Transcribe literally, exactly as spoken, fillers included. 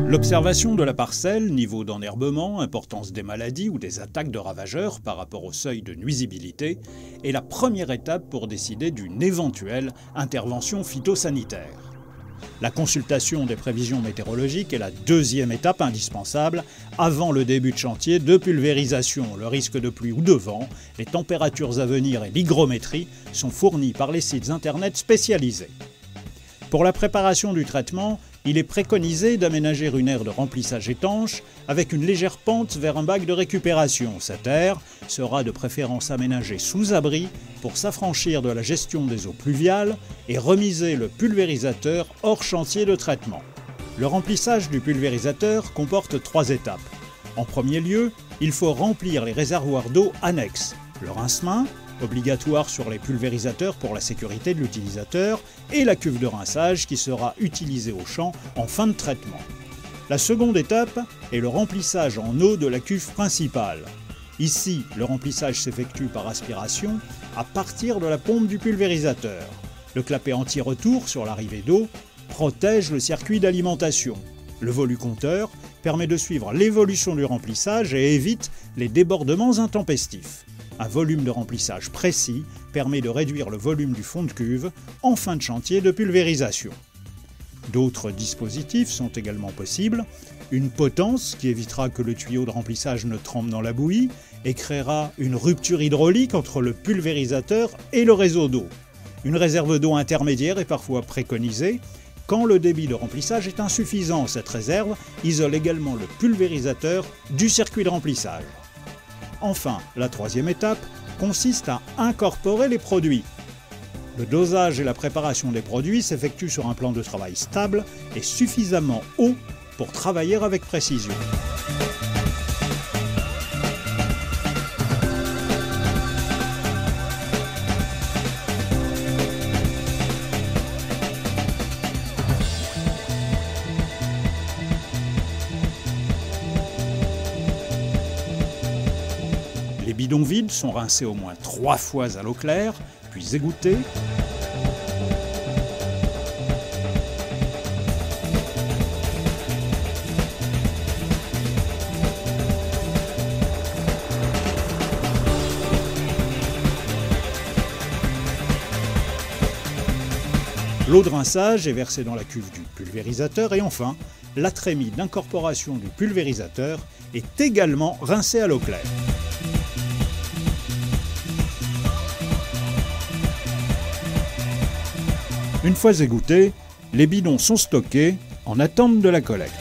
L'observation de la parcelle, niveau d'enherbement, importance des maladies ou des attaques de ravageurs par rapport au seuil de nuisibilité, est la première étape pour décider d'une éventuelle intervention phytosanitaire. La consultation des prévisions météorologiques est la deuxième étape indispensable avant le début de chantier de pulvérisation. Le risque de pluie ou de vent, les températures à venir et l'hygrométrie sont fournis par les sites internet spécialisés. Pour la préparation du traitement, il est préconisé d'aménager une aire de remplissage étanche avec une légère pente vers un bac de récupération. Cette aire sera de préférence aménagée sous abri pour s'affranchir de la gestion des eaux pluviales et remiser le pulvérisateur hors chantier de traitement. Le remplissage du pulvérisateur comporte trois étapes. En premier lieu, il faut remplir les réservoirs d'eau annexes. Le rince-main, obligatoire sur les pulvérisateurs pour la sécurité de l'utilisateur, et la cuve de rinçage qui sera utilisée au champ en fin de traitement. La seconde étape est le remplissage en eau de la cuve principale. Ici, le remplissage s'effectue par aspiration à partir de la pompe du pulvérisateur. Le clapet anti-retour sur l'arrivée d'eau protège le circuit d'alimentation. Le volucompteur permet de suivre l'évolution du remplissage et évite les débordements intempestifs. Un volume de remplissage précis permet de réduire le volume du fond de cuve en fin de chantier de pulvérisation. D'autres dispositifs sont également possibles. Une potence qui évitera que le tuyau de remplissage ne trempe dans la bouillie et créera une rupture hydraulique entre le pulvérisateur et le réseau d'eau. Une réserve d'eau intermédiaire est parfois préconisée. Quand le débit de remplissage est insuffisant, cette réserve isole également le pulvérisateur du circuit de remplissage. Enfin, la troisième étape consiste à incorporer les produits. Le dosage et la préparation des produits s'effectuent sur un plan de travail stable et suffisamment haut pour travailler avec précision. Les bidons vides sont rincés au moins trois fois à l'eau claire, puis égouttés. L'eau de rinçage est versée dans la cuve du pulvérisateur et enfin, la trémie d'incorporation du pulvérisateur est également rincée à l'eau claire. Une fois égouttés, les bidons sont stockés en attente de la collecte.